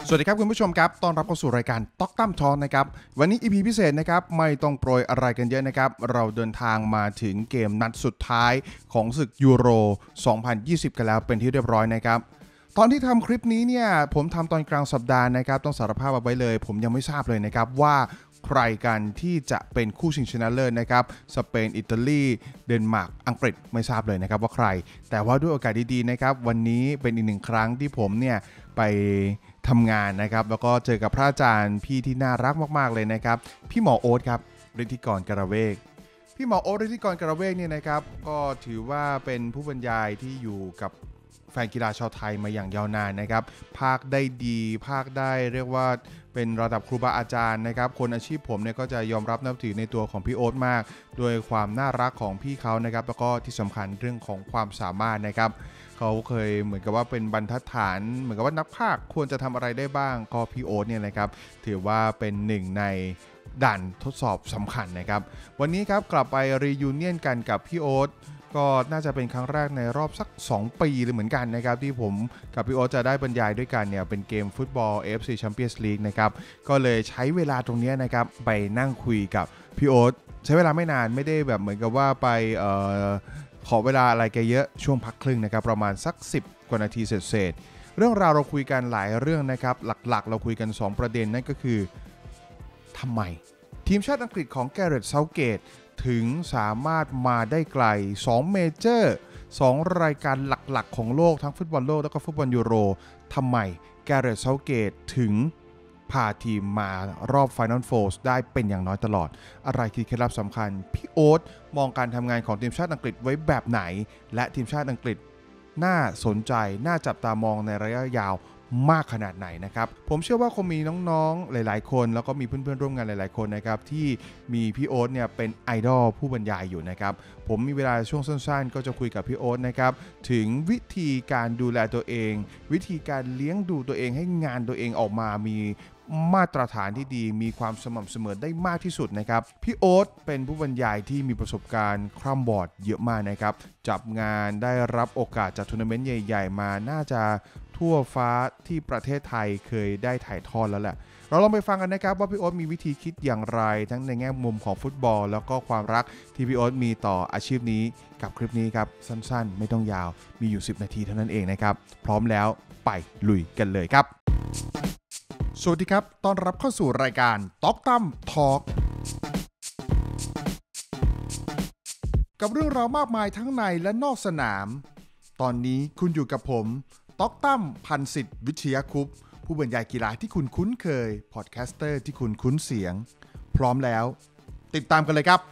สวัสดีครับคุณผู้ชมครับต้อนรับเข้าสู่รายการต๊อกตั้มทอล์กนะครับวันนี้ EP พิเศษนะครับไม่ต้องโปรยอะไรกันเยอะนะครับเราเดินทางมาถึงเกมนัดสุดท้ายของศึกยูโร 2020 กันแล้วเป็นที่เรียบร้อยนะครับตอนที่ทำคลิปนี้เนี่ยผมทำตอนกลางสัปดาห์นะครับต้องสารภาพเอาไว้เลยผมยังไม่ทราบเลยนะครับว่าใครกันที่จะเป็นคู่ชิงชนะเลิศนะครับสเปนอิตาลีเดนมาร์กอังกฤษไม่ทราบเลยนะครับว่าใครแต่ว่าด้วยโอกาสดีๆนะครับวันนี้เป็นอีกหนึ่งครั้งที่ผมเนี่ยไปทำงานนะครับแล้วก็เจอกับพระอาจารย์พี่ที่น่ารักมากๆเลยนะครับพี่หมอโอ๊ตครับฤทธิกรกระเวกพี่หมอโอ๊ตฤทธิกรกระเวกเนี่ยนะครับก็ถือว่าเป็นผู้บรรยายที่อยู่กับแฟนกีฬาชาวไทยมาอย่างยาวนานนะครับภาคได้ดีภาคได้เรียกว่าเป็นระดับครูบาอาจารย์นะครับคนอาชีพผมเนี่ยก็จะยอมรับนับถือในตัวของพี่โอ๊ตมากโดยความน่ารักของพี่เขานะครับแล้วก็ที่สำคัญเรื่องของความสามารถนะครับเขาเคยเหมือนกับว่าเป็นบรรทัดฐานเหมือนกับว่านักพากย์ควรจะทำอะไรได้บ้างก็พี่โอ๊ตเนี่ยนะครับถือว่าเป็นหนึ่งในด่านทดสอบสำคัญนะครับวันนี้ครับกลับไปรียูเนียนกันกับพี่โอ๊ตก็น่าจะเป็นครั้งแรกในรอบสัก2 ปีเลยเหมือนกันนะครับที่ผมกับพี่โอ๊ตจะได้บรรยายด้วยกันเนี่ยเป็นเกมฟุตบอล AFC Champions League นะครับก็เลยใช้เวลาตรงนี้นะครับไปนั่งคุยกับพี่โอ๊ตใช้เวลาไม่นานไม่ได้แบบเหมือนกับว่าไปขอเวลาอะไรแกเยอะช่วงพักครึ่งนะครับประมาณสัก10กว่านาทีเศษเรื่องราวเราคุยกันหลายเรื่องนะครับหลักๆเราคุยกัน2ประเด็นนั่นก็คือทำไมทีมชาติอังกฤษของแกเรต เซาท์เกตถึงสามารถมาได้ไกล2เมเจอร์2รายการหลักๆของโลกทั้งฟุตบอลโลกแล้วก็ฟุตบอลยูโรทำไมแกเรต เซาท์เกตถึงพาทีมมารอบ Final Four ได้เป็นอย่างน้อยตลอดอะไรคือเคล็ดลับสำคัญพี่โอ๊ตมองการทำงานของทีมชาติอังกฤษไว้แบบไหนและทีมชาติอังกฤษน่าสนใจน่าจับตามองในระยะยาวมากขนาดไหนนะครับผมเชื่อว่าคงมีน้องๆหลายๆคนแล้วก็มีเพื่อนๆร่วมงานหลายๆคนนะครับที่มีพี่โอ๊ตเนี่ยเป็นไอดอลผู้บรรยายอยู่นะครับผมมีเวลาช่วงสั้นๆก็จะคุยกับพี่โอ๊ตนะครับถึงวิธีการดูแลตัวเองวิธีการเลี้ยงดูตัวเองให้งานตัวเองออกมามีมาตรฐานที่ดีมีความสม่ำเสมอได้มากที่สุดนะครับพี่โอ๊ตเป็นผู้บรรยายที่มีประสบการณ์คร่ำวอร์ดเยอะมากนะครับจับงานได้รับโอกาสจากทัวร์นาเมนต์ใหญ่ๆมาน่าจะทั่วฟ้าที่ประเทศไทยเคยได้ถ่ายทอดแล้วแหละเราลองไปฟังกันนะครับว่าพี่โอ๊ตมีวิธีคิดอย่างไรทั้งในแง่มุมของฟุตบอลแล้วก็ความรักที่พี่โอ๊ตมีต่ออาชีพนี้กับคลิปนี้ครับสั้นๆไม่ต้องยาวมีอยู่10 นาทีเท่านั้นเองนะครับพร้อมแล้วไปลุยกันเลยครับสวัสดีครับต้อนรับเข้าสู่รายการต๊อกตั้มทอล์กกับเรื่องราวมากมายทั้งในและนอกสนามตอนนี้คุณอยู่กับผมต๊อกตั้มพันสิทธิ์วิทยาคุปผู้บรรยายกีฬาที่คุณคุ้นเคยพอดแคสเตอร์ที่คุณคุ้นเสียงพร้อมแล้วติดตามกันเลยครับ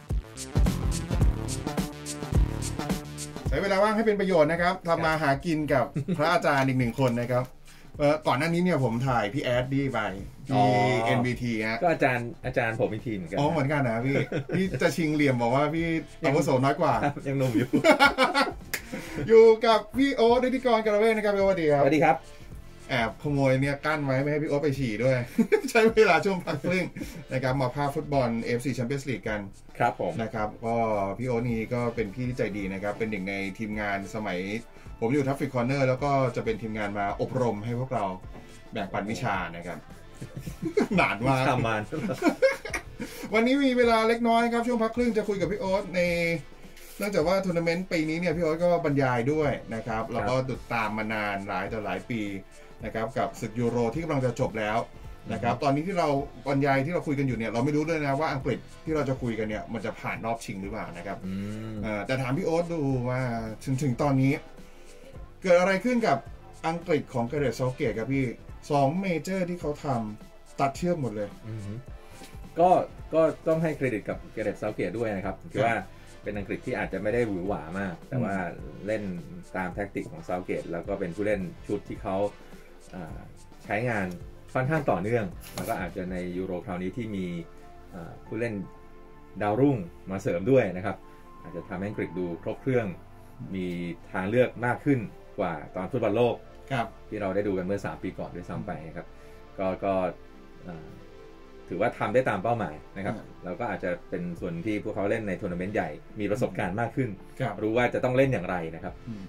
ใช้เวลาว่างให้เป็นประโยชน์นะครับทำมาหากินกับพระอาจารย์อีก1 คนนะครับก่อนหน้านี้เนี่ยผมถ่ายพี่แอดดี้ไปที่ NBT ฮะก็อาจารย์ผมอีกทีเหมือนกันเหมือนกันนะพี่จะชิงเหลี่ยมบอกว่าพี่อาวุโสน้อยกว่ายังหนุ่มอยู่อยู่กับพี่โอ๊ตฤทธิกรกระเวกนะครับพี่โอ๊ตดีครับสวัสดีครับแอบขโมยเนี่ยกั้นไว้ไม่ให้พี่โอ๊ตไปฉี่ด้วย ใช้เวลาช่วงพักครึ่งนะครับมาพาฟุตบอล AFC Champions League กันครับผมนะครับก็พี่โอ๊ตนี่ก็เป็นพี่ที่ใจดีนะครับเป็นหนึ่งในทีมงานสมัยผมอยู่ทัฟฟิกคอร์เนอร์แล้วก็จะเป็นทีมงานมาอบรมให้พวกเราแบ่งปันวิชานะครับ นานมากวันนี้มีเวลาเล็กน้อยครับช่วงพักครึ่งจะคุยกับพี่โอ๊ตในเนื่องจากว่าทัวร์นาเมนต์ปีนี้เนี่ยพี่โอ๊ตก็บรรยายด้วยนะครับแล้วก็ติดตามมานานหลายต่อหลายปีนะครับกับศึกยูโรที่กำลังจะจบแล้วนะครับตอนนี้ที่เราบรรยายที่เราคุยกันอยู่เนี่ยเราไม่รู้ด้วยนะว่าอังกฤษที่เราจะคุยกันเนี่ยมันจะผ่านรอบชิงหรือเปล่านะครับแต่ถามพี่โอ๊ตดูว่าถึงตอนนี้เกิดอะไรขึ้นกับอังกฤษของแกเรต เซาท์เกตครับพี่2เมเจอร์ที่เขาทำตัดเชือกหมดเลยก็ต้องให้เครดิตกับแกเรต เซาท์เกตด้วยนะครับคือว่าเป็นอังกฤษที่อาจจะไม่ได้หวือหวามากแต่ว่าเล่นตามแท็กติกของเซาท์เกตแล้วก็เป็นผู้เล่นชุดที่เขาใช้งานค่อนข้างต่อเนื่องแล้วก็อาจจะในยูโรคราวนี้ที่มีผู้เล่นดาวรุ่งมาเสริมด้วยนะครับอาจจะทำให้อังกฤษดูครบเครื่องมีทางเลือกมากขึ้นกว่าตอนฟุตบอลโลกที่เราได้ดูกันเมื่อ3 ปีก่อนด้วยซ้ำไปครับก็ถือว่าทำได้ตามเป้าหมายนะครับแล้วก็อาจจะเป็นส่วนที่พวกเขาเล่นในทัวร์นาเมนต์ใหญ่มีประสบการณ์มากขึ้นรู้ว่าจะต้องเล่นอย่างไรนะครับ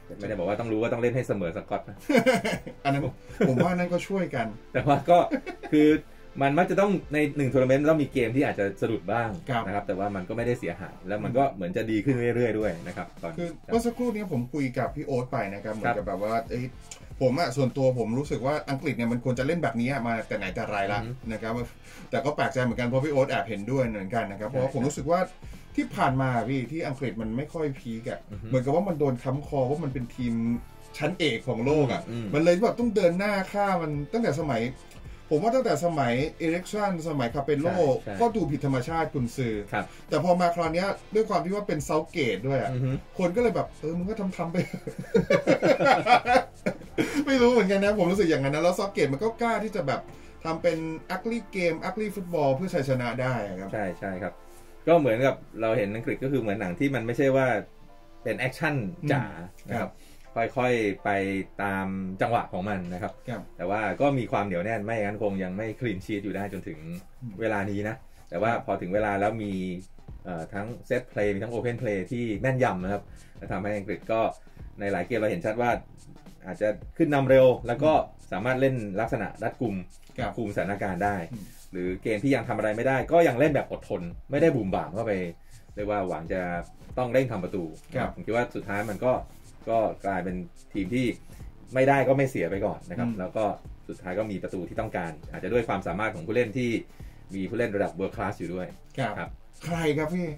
ไม่ได้บอกว่าต้องรู้ว่าต้องเล่นให้เสมอสกอตนะอันนั้นผมว่านั่นก็ช่วยกันแต่ว่าก็คือมันมักจะต้องใน1ทัวร์นาเมนต์แล้วมีเกมที่อาจจะสะดุดบ้างนะครับแต่ว่ามันก็ไม่ได้เสียหายแล้วมันก็เหมือนจะดีขึ้นเรื่อยๆด้วยนะครับตอนคือเมื่อสักครู่นี้ผมคุยกับพี่โอ๊ตไปนะครับเหมือนกับแบบว่าผมส่วนตัวผมรู้สึกว่าอังกฤษเนี่ยมันควรจะเล่นแบบนี้มาแต่ไหนแต่ไรละนะครับแต่ก็แปลกใจเหมือนกันเพราะพี่โอ๊ตแอบเห็นด้วยเหมือนกันนะครับเพราะว่าผมรู้สึกว่าที่ผ่านมาพี่ที่อังกฤษมันไม่ค่อยพีกอะเหมือนกับว่ามันโดนค้ำคอว่ามันเป็นทีมชั้นเอกของโลกอ่ะมันเลยแบบต้องเดินหน้าฆ่ามันตั้งแต่สมัยผมว่าตั้งแต่สมัยเอริกสันสมัยคาเปโลก็ดูผิดธรรมชาติกุนซือแต่พอมาคราวนี้ด้วยความที่ว่าเป็นเซาเกตด้วยอ่ะคนก็เลยแบบมึงก็ทำไป ไม่รู้เหมือนกันนะผมรู้สึกอย่างนั้นนะแล้วเซาเกตมันก็กล้าที่จะแบบทำเป็นอักลี่เกมอักลี่ฟุตบอลเพื่อชัยชนะได้ครับใช่ครับก็เหมือนกับเราเห็นอังกฤษก็คือเหมือนหนังที่มันไม่ใช่ว่าเป็นแอคชั่นจ๋านะครับค่อยๆไปตามจังหวะของมันนะครับแต่ว่าก็มีความเหนียวแน่นไม่งั้นคงยังไม่คลีนชีทอยู่ได้จนถึงเวลานี้นะแต่ว่าพอถึงเวลาแล้วมีทั้งเซตเพลย์มีทั้งโอเพนเพลย์ที่แม่นยำนะครับทำให้อังกฤษก็ในหลายเกมเราเห็นชัดว่าอาจจะขึ้นนำเร็วแล้วก็สามารถเล่นลักษณะรัดกุมคุมสถานการณ์ได้หรือเกมที่ยังทำอะไรไม่ได้ก็ยังเล่นแบบอดทนไม่ได้บุ่มบ่ามเข้าไปเรียกว่าหวังจะต้องเร่งทำประตูผมคิดว่าสุดท้ายมันก็กลายเป็นทีมที่ไม่ได้ก็ไม่เสียไปก่อนนะครับแล้วก็สุดท้ายก็มีประตูที่ต้องการอาจจะด้วยความสามารถของผู้เล่นที่มีผู้เล่นระดับเวิร์คคลาสอยู่ด้วยครับใครครับพี่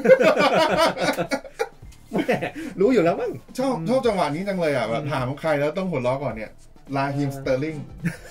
รู้อยู่แล้วมั้งชอบจังหวะนี้จังเลยอ่ะแบบถามใครแล้วต้องหัวล้อก่อนเนี่ยลาฮิมสเตอร์ลิง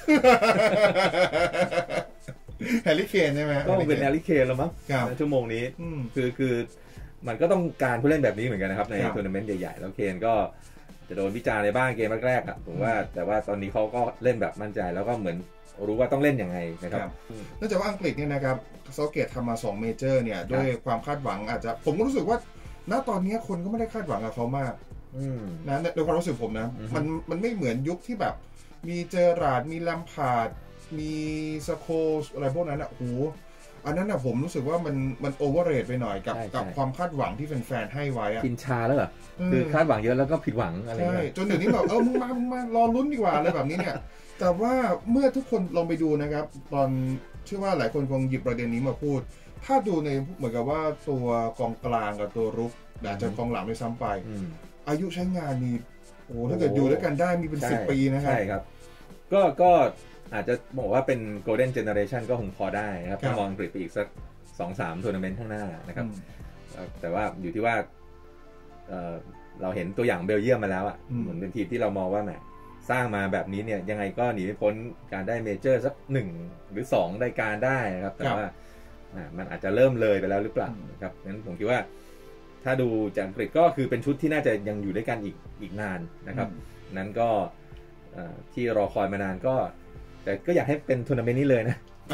แฮร์รี่เคนใช่ไหมก็เป็นแฮร์รี่เคนแล้วมั้งในชั่วโมงนี้คือมันก็ต้องการผู้เล่นแบบนี้เหมือนกันนะครับในทัวร์นาเมนต์ใหญ่ๆแล้วเคนก็จะโดนวิจารณ์ในบ้างเกมแรกๆอ่ะผมว่าแต่ว่าตอนนี้เขาก็เล่นแบบมั่นใจแล้วก็เหมือนรู้ว่าต้องเล่นยังไงนะครับเนื่องจากว่าอังกฤษเนี่ยนะครับเซาเกตทำมา2เมเจอร์เนี่ยด้วยความคาดหวังอาจจะผมก็รู้สึกว่าณตอนนี้คนก็ไม่ได้คาดหวังกับเขามากนะในความรู้สึกผมนะมันไม่เหมือนยุคที่แบบมีเจอราร์ดมีแลมพาร์ดมีสโคลอะไรพวกนั้นอ่ะโอ้อันนั้นผมรู้สึกว่ามันโอเวอร์เรทไปหน่อยกับความคาดหวังที่แฟนๆให้ไว้อะกินชาแล้วเหรอคือคาดหวังเยอะแล้วก็ผิดหวังอะไรใช่จนเดี๋ยวนี้แบบมึงมารอลุ้นดีกว่าอะไรแบบนี้เนี่ยแต่ว่าเมื่อทุกคนลองไปดูนะครับตอนเชื่อว่าหลายคนคงหยิบประเด็นนี้มาพูดถ้าดูในเหมือนกับว่าตัวกองกลางกับตัวรุกอาจจะกองหลังด้วยซ้ำไปอายุใช้งานนี่โอ้ถ้าเกิดอยู่ด้วยกันได้มีเป็น10 ปีนะครับใช่ครับก็อาจจะบอกว่าเป็น Golden Generation ก็คงพอได้นะครับถ้ามองอังกฤษไปอีกสัก 2-3 ทัวร์นาเมนต์ข้างหน้านะครับแต่ว่าอยู่ที่ว่าเราเห็นตัวอย่างเบลเยียมมาแล้วอ่ะเหมือนเป็นทีมที่เรามองว่าแหมสร้างมาแบบนี้เนี่ยยังไงก็หนีไม่พ้นการได้เมเจอร์สัก1 หรือ 2 รายการได้นะครับแต่ว่ามันอาจจะเริ่มเลยไปแล้วหรือเปล่าครับงั้นผมคิดว่าถ้าดูจากอังกฤษก็คือเป็นชุดที่น่าจะยังอยู่ด้วยกันอีกนานนะครับนั้นก็ที่รอคอยมานานก็แต่ก็อยากให้เป็นทัวร์นาเมนต์นี้เลยนะ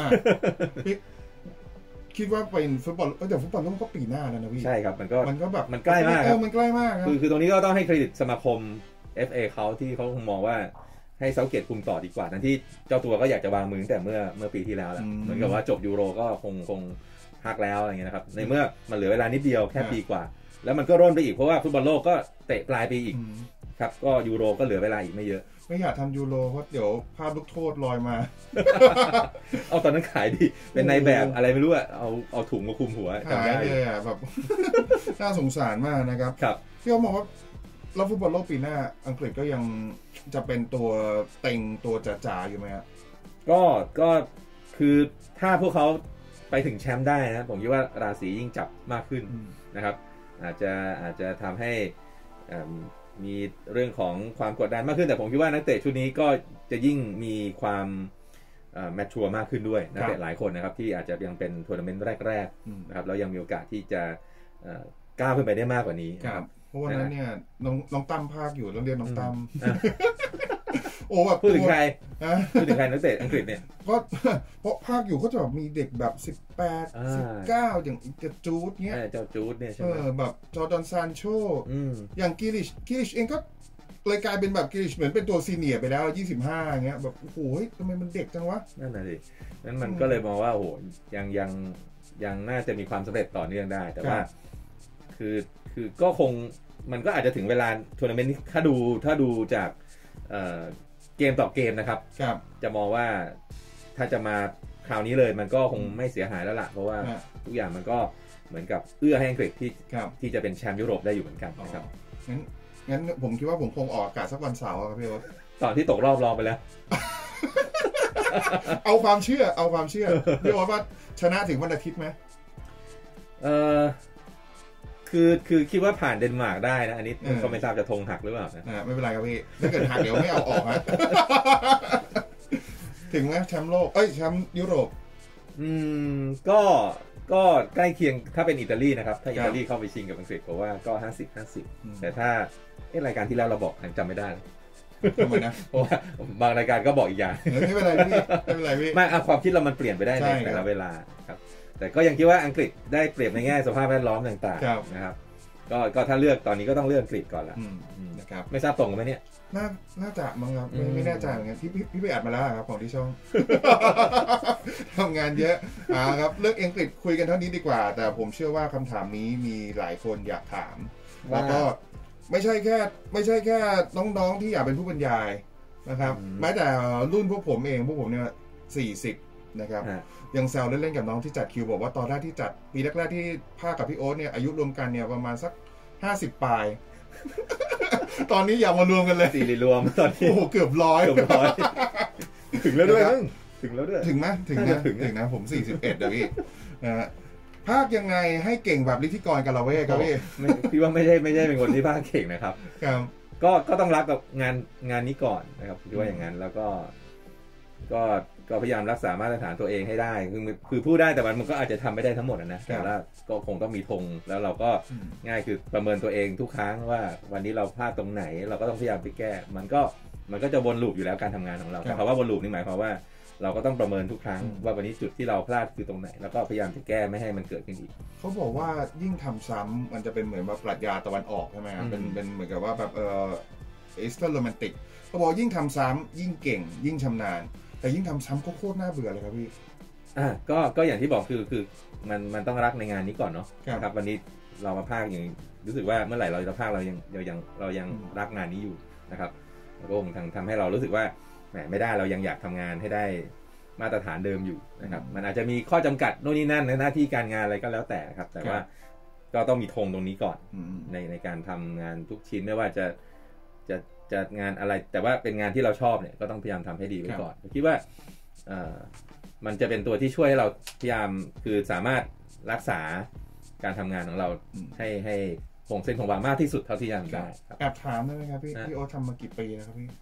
คิดว่าเป็นฟุตบอลแต่ฟุตบอลโลกก็ปีหน้าแล้วนะพี่ใช่ครับมันก็แบบมันใกล้มากมันใกล้มากคือตรงนี้ก็ต้องให้เครดิตสมาคม FA เขาที่เขาคงมองว่าให้เซาเกตคุมต่อดีกว่าทั้งที่เจ้าตัวก็อยากจะวางมือตั้งแต่เมื่อปีที่แล้วแหละเหมือนกับว่าจบยูโรก็คงพักแล้วอะไรเงี้ยนะครับในเมื่อมันเหลือเวลานิดเดียวแค่ปีกว่าแล้วมันก็ร่นไปอีกเพราะว่าฟุตบอลโลกก็เตะปลายปีอีกครับก็ยูโรก็เหลือเวลาอีกไม่เยอะไม่อยากทำยูโรเพราะเดี๋ยวภาพลูกโทษลอยมาเอาตอนนั้นขายดีเป็นในแบบอะไรไม่รู้อะเอาถุงมาคุมหัวจำได้เลยอะแบบน่าสงสารมากนะครับพี่เขาบอกว่าเราฟุตบอลโลกปีหน้าอังกฤษก็ยังจะเป็นตัวเต็งตัวจ๋าๆอยู่ไหมครับก็คือถ้าพวกเขาไปถึงแชมป์ได้นะผมคิดว่าราศียิ่งจับมากขึ้นนะครับอาจจะทำให้มีเรื่องของความกดดันมากขึ้นแต่ผมคิดว่านักเตะชุดนี้ก็จะยิ่งมีความแมชชัวร์มากขึ้นด้วยนักเตะหลายคนนะครับที่อาจจะยังเป็นทัวร์นาเมนต์แรกๆนะครับแล้วยังมีโอกาสที่จะก้าวขึ้นไปได้มากกว่านี้ครับเพราะว่านั้นเนี่ยน้องตั้มภาคอยู่ต้องเรียนน้องตั้มโอ้แบบพูดถึงใครนักเตะอังกฤษเนี่ยก็เพราะภาคอยู่เขาจะแบบมีเด็กแบบ18 19อย่างจะจูดเนี้ยเจ้าจูดเนี่ยใช่ไหมแบบจอร์แดนซานโชอย่างกิลิชเองก็เลยกลายเป็นแบบกิลิชเหมือนเป็นตัวซีเนียร์ไปแล้ว25อย่างเงี้ยแบบโอ้โหทำไมมันเด็กจังวะนั่นน่ะสินั้นมันก็เลยมองว่าโอ้โหยังน่าจะมีความสำเร็จต่อเนื่องได้แต่ว่าคือก็คงมันก็อาจจะถึงเวลาทัวร์นาเมนต์นี้ถ้าดูจากเกมต่อเกมนะครับจะมองว่าถ้าจะมาคราวนี้เลยมันก็คงไม่เสียหายแล้วล่ะเพราะว่าทุกอย่างมันก็เหมือนกับเอื้อให้อังกฤษที่จะเป็นแชมป์ยุโรปได้อยู่เหมือนกันนะครับงั้นผมคิดว่าผมคงออกอากาศสักวันเสาร์ครับพี่โอ๊ตตอนที่ตกรอบรองไปแล้วเอาความเชื่อพี่โอ๊ตว่าชนะถึงวันอาทิตย์ไหมคือคิดว่าผ่านเดนมาร์กได้นะอันนี้ก็ไม่ทราบจะธงหักหรือเปล่านะไม่เป็นไรครับพี่ถ้าเกิดหักเดี๋ยวไม่เอาออกนะถึงไหมแชมป์โลกแชมป์ยุโรปก็ใกล้เคียงถ้าเป็นอิตาลีนะครับถ้าอิตาลีเข้าไปชิงกับอังกฤษผมว่าก็50-50แต่ถ้ารายการที่แล้วเราบอกจำไม่ได้ทำไมนะเพราะว่าบางรายการก็บอกอีกอย่างไม่เป็นไรพี่ไม่ความคิดเรามันเปลี่ยนไปได้ในแต่ละเวลาครับแต่ก็ยังคิดว่าอังกฤษได้เปรียบในแง่สภาพแวดล้อมต่างๆนะครับก็ถ้าเลือกตอนนี้ก็ต้องเลือกอังกฤษก่อนละนะครับไม่ทราบตรงไหมเนี่ยน่าจะมั้งครับไม่แน่ใจเหมือนกันพี่ไปอัดมาแล้วครับของที่ช่องทำงานเยอะครับเลือกอังกฤษคุยกันเท่านี้ดีกว่าแต่ผมเชื่อว่าคำถามนี้มีหลายคนอยากถามแล้วก็ไม่ใช่แค่น้องๆที่อยากเป็นผู้บรรยายนะครับแม้แต่รุ่นพวกผมเนี่ย40นะครับยังแซวเล่นๆกับน้องที่จัดคิวบอกว่าตอนแรกที่จัดปีแรกๆที่ภาคกับพี่โอ๊ตเนี่ยอายุรวมกันเนี่ยประมาณสัก50ปลายตอนนี้อย่ามารวมกันเลย 4รวมตอนนี้โอ้เกือบ100 ถึงแล้วด้วยถึงแล้วด้วยถึงไหมถึงนะผม41เดี๋ยวพี่นะฮะภาคยังไงให้เก่งแบบฤทธิกรกาลาเว่ครับพี่ว่าไม่ใช่เป็นคนที่ภาคเก่งนะครับก็ต้องรักกับงานนี้ก่อนนะครับพี่ว่าอย่างนั้นแล้วก็พยายามรักษามาตรฐานตัวเองให้ได้คือพูดได้แต่มันก็อาจจะทำไม่ได้ทั้งหมดนะแต่ว่าก็คงต้องมีธงแล้วเราก็ง่ายคือประเมินตัวเองทุกครั้งว่าวันนี้เราพลาดตรงไหนเราก็ต้องพยายามไปแก้มันก็จะวนลูปอยู่แล้วการทำงานของเราแต่คำว่าวนลูปนี่หมายความว่าเราก็ต้องประเมินทุกครั้งว่าวันนี้จุดที่เราพลาดคือตรงไหนแล้วก็พยายามจะแก้ไม่ให้มันเกิดขึ้นอีกเขาบอกว่ายิ่งทำซ้ำมันจะเป็นเหมือนว่าปรัชญาตะวันออกใช่ไหมเป็นเหมือนกับว่าแบบเอสเตอร์โรแมนติกเขาบอกยิ่งทำซ้ำยิ่งเก่งยิ่งชำนาญแต่ยิ่งทำซ้ำก็โคตรน่าเบื่อเลยครับพี่ก็อย่างที่บอกคือมันต้องรักในงานนี้ก่อนเนาะครับวันนี้เรามาพากอย่างรู้สึกว่าเมื่อไหร่เราจะพากเรายังรักงานนี้อยู่นะครับแล้วก็คงทำให้เรารู้สึกว่าแหมไม่ได้เรายังอยากทำงานให้ได้มาตรฐานเดิมอยู่นะครับมันอาจจะมีข้อจำกัดโน่นนี่นั่นในหน้าที่การงานอะไรก็แล้วแต่ครับแต่ว่าก็ต้องมีธงตรงนี้ก่อนในการทำงานทุกชิ้นไม่ว่าจะงานอะไรแต่ว่าเป็นงานที่เราชอบเนี่ยก็ต้องพยายามทำให้ดีไว้ก่อนคิดว่ามันจะเป็นตัวที่ช่วยให้เราพยายามคือสามารถรักษาการทำงานของเราให้คงเส้นคงวามากที่สุดเท่าที่จะทำได้แอบถามได้ไหมครับพี่โอ๊ตทำมากี่ปีนะครับพี่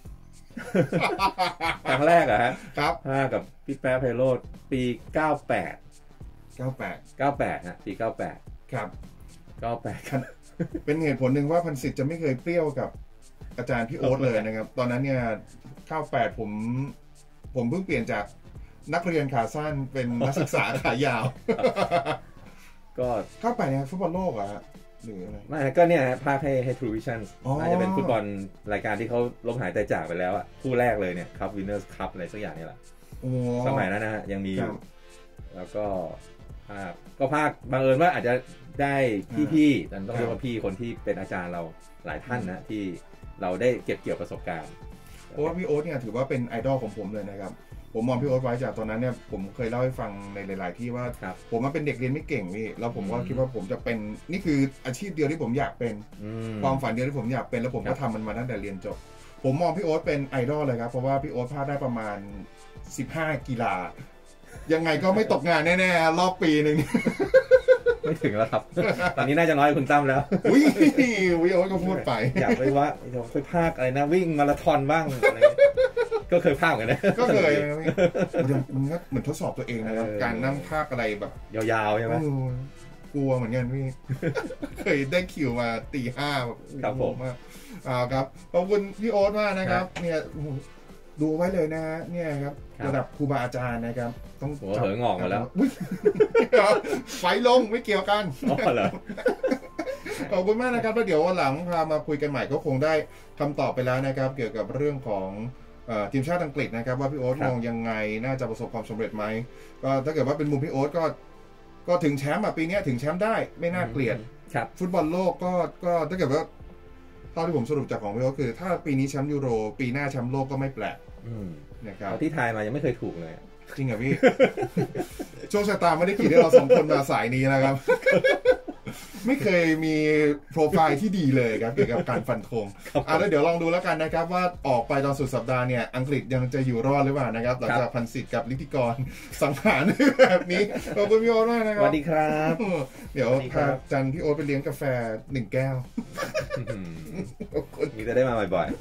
ครั้งแรกอะครับกับพี่แป๊ะไพโรจน์ปี98ฮะปี98 ครับ 98 เป็นเหตุผลหนึ่งว่าพันศิษย์จะไม่เคยเปรี้ยวกับอาจารย์พี่โอ๊ตเลยนะครับตอนนั้นเนี่ย98ผมเพิ่งเปลี่ยนจากนักเรียนขาสั้นเป็นนักศึกษาขายาวก็ 98เนี่ยฟุตบอลโลกอะหรืออะไรไม่ก็เนี่ยภาคให้ True Vision น่าจะเป็นฟุตบอลรายการที่เขาล้มหายตายจากไปแล้วอ่ะคู่แรกเลยเนี่ยครับ Winners Cup อะไรสักอย่างนี่แหละสมัยนั้นนะฮะยังมีอยู่แล้วก็ภาคบังเอิญว่าอาจจะได้พี่ๆแต่ต้องเรียกว่าพี่คนที่เป็นอาจารย์เราหลายท่านนะที่เราได้เก็บเกี่ยวประสบการณ์เพราะว่าพี่โอ๊ตเนี่ยถือว่าเป็นไอดอลของผมเลยนะครับผมมองพี่โอ๊ตไว้จากตอนนั้นเนี่ยผมเคยเล่าให้ฟังในหลายๆที่ว่าผมมาเป็นเด็กเรียนไม่เก่งพี่แล้วผมก็คิดว่าผมจะเป็นนี่คืออาชีพเดียวที่ผมอยากเป็นความฝันเดียวที่ผมอยากเป็นแล้วผมก็ทำมันมาตั้งแต่เรียนจบผมมองพี่โอ๊ตเป็นไอดอลเลยครับเพราะว่าพี่โอ๊ตพลาดได้ประมาณ15กีฬายังไงก็ไม่ตกงานแน่ๆรอบปีนึงไม่ถึงแล้วครับตอนนี้น่าจะน้อยคุณตั้มแล้วอุ้ยโอ๊ตก็พูดไปอยากไปว่าไปภาคอะไรนะวิ่งมาราธอนบ้างอะไรก็เคยภาคกันนะก็เคยมันก็เหมือนทดสอบตัวเองนะครับการนั่งภาคอะไรแบบยาวๆใช่ไหมกลัวเหมือนกันพี่เคยได้คิวมาตี 5แบบครับผมครับขอบคุณพี่โอ๊ตมากนะครับเนี่ยดูไว้เลยนะฮะเนี่ยครับระดับครูบาอาจารย์นะครับต้องหัวเหงอกมาแล้วไฟลงไม่เกี่ยวกันขอบคุณมากนะครับแล้วเดี๋ยววันหลังพามาคุยกันใหม่ก็คงได้คำตอบไปแล้วนะครับเกี่ยวกับเรื่องของทีมชาติอังกฤษนะครับว่าพี่โอ๊ตมองยังไงน่าจะประสบความสำเร็จไหมก็ถ้าเกิดว่าเป็นมุมพี่โอ๊ตก็ถึงแชมป์ปีนี้ถึงแชมป์ได้ไม่น่าเกลียดฟุตบอลโลกก็ถ้าเกิดว่าเท่าที่ผมสรุปจากของพี่ก็คือถ้าปีนี้แชมป์ยูโรปีหน้าแชมป์โลกก็ไม่แปลกนะครับที่ไทยมายังไม่เคยถูกเลยจริงเหรอพี่ โชคชะตาไม่ได้กี่ที่เราสองคนมาสายนี้นะครับ ไม่เคยมีโปรไฟล์ที่ดีเลยครับเกี่ยวกับการฟันธงแล้วเดี๋ยวลองดูแล้วกันนะครับว่าออกไปตอนสุดสัปดาห์เนี่ยอังกฤษยังจะอยู่รอดหรือเปล่านะครับหลังจากพันสิทธิ์กับลิธิกรสังหารแบบนี้ขอบคุณพี่โอ๊ตมากนะครับสวัสดีครับเดี๋ยวพาจันพี่โอ๊ตไปเลี้ยงกาแฟ1 แก้วมีจะได้มาบ่อยๆ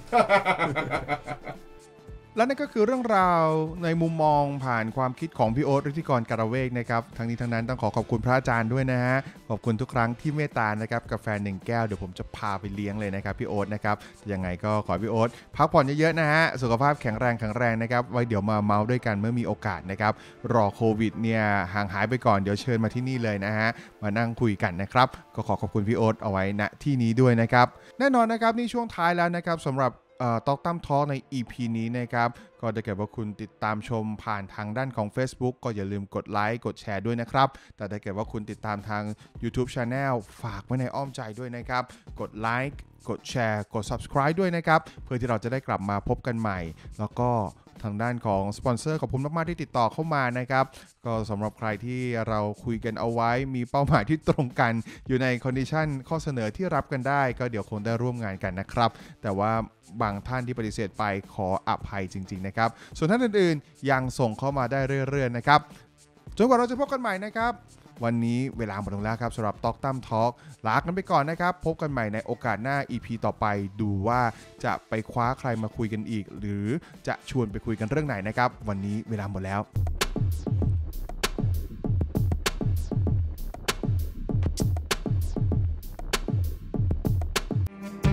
และนั่นก็คือเรื่องราวในมุมมองผ่านความคิดของพี่โอ๊ตฤทธิกรการเวกนะครับทั้งนี้ทั้งนั้นต้องขอบคุณพระอาจารย์ด้วยนะฮะขอบคุณทุกครั้งที่เมตตานะครับกาแฟ1 แก้วเดี๋ยวผมจะพาไปเลี้ยงเลยนะครับพี่โอ๊ตนะครับยังไงก็ขอพี่โอ๊ตพักผ่อนเยอะๆนะฮะสุขภาพแข็งแรงนะครับไว้เดี๋ยวมาเมาด้วยกันเมื่อมีโอกาสนะครับรอโควิดเนี่ยห่างหายไปก่อนเดี๋ยวเชิญมาที่นี่เลยนะฮะมานั่งคุยกันนะครับก็ขอบคุณพี่โอ๊ตเอาไว้ณที่นี้ด้วยนะครับแน่นอนนะครับนี่ช่วงท้ายแล้วนะครับสำหรับตอกตั้มทอล์กใน EP นี้นะครับก็ถ้าเกิดว่าคุณติดตามชมผ่านทางด้านของ Facebook ก็อย่าลืมกดไลค์กดแชร์ด้วยนะครับแต่ถ้าเกิดว่าคุณติดตามทาง YouTube Channel ฝากไว้ในอ้อมใจด้วยนะครับกดไลค์กดแชร์กด Subscribe ด้วยนะครับเพื่อที่เราจะได้กลับมาพบกันใหม่แล้วก็ทางด้านของสปอนเซอร์ขอบคุณมากๆที่ติดต่อเข้ามานะครับก็สำหรับใครที่เราคุยกันเอาไว้มีเป้าหมายที่ตรงกันอยู่ในคอนดิชันข้อเสนอที่รับกันได้ก็เดี๋ยวคงได้ร่วมงานกันนะครับแต่ว่าบางท่านที่ปฏิเสธไปขออภัยจริงๆนะครับส่วนท่านอื่นๆยังส่งเข้ามาได้เรื่อยๆนะครับจนกว่าเราจะพบกันใหม่นะครับวันนี้เวลาหมดลงแล้วครับสำหรับตอกตั้มทอล์กลากันไปก่อนนะครับพบกันใหม่ในโอกาสหน้า EP ต่อไปดูว่าจะไปคว้าใครมาคุยกันอีกหรือจะชวนไปคุยกันเรื่องไหนนะครับวันนี้เวลาหมดแล้ว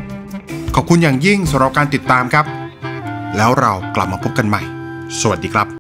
ขอบคุณอย่างยิ่งสำหรับการติดตามครับแล้วเรากลับมาพบกันใหม่สวัสดีครับ